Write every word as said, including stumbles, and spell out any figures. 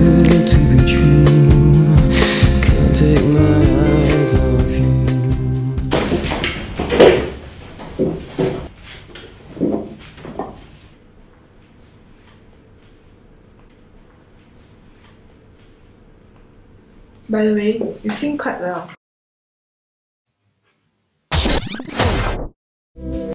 good to be true. Can't take my eyes off you. By the way, you sing quite well.